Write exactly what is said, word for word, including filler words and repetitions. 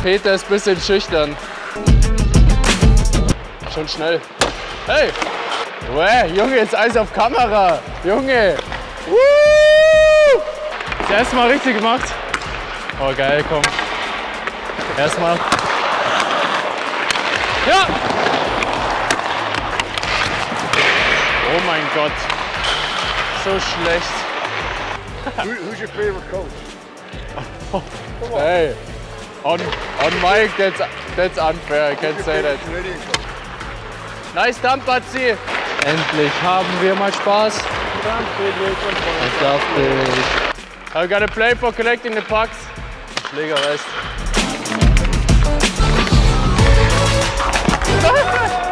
Peter ist ein bisschen schüchtern. Schon schnell. Hey! Uäh, Junge, jetzt alles auf Kamera. Junge! Woo! Das erste Mal richtig gemacht. Oh geil, komm. Erstmal. Ja! Oh mein Gott. So schlecht. Who, who's your favorite coach? Hey, on on mic, that's that's unfair. I can't say that. Nice dump, Batzi. Endlich haben wir mal Spaß. Ich darf dich. I gotta play for collecting the pucks. Schlägerrest.